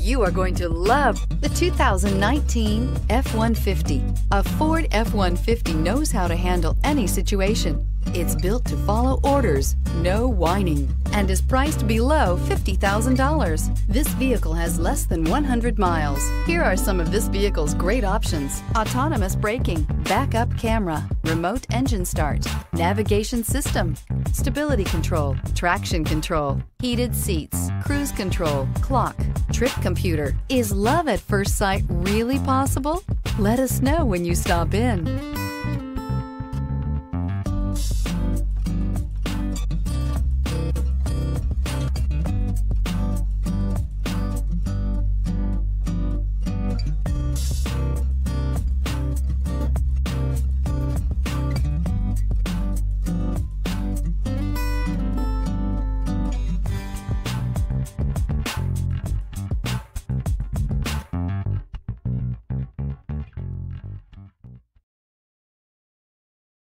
You are going to love the 2019 F-150. A Ford F-150 knows how to handle any situation. It's built to follow orders, no whining, and is priced below $50,000. This vehicle has less than 100 miles. Here are some of this vehicle's great options: autonomous braking, backup camera, remote engine start, navigation system, stability control, traction control, heated seats, cruise control, clock, trip computer. Is love at first sight really possible? Let us know when you stop in.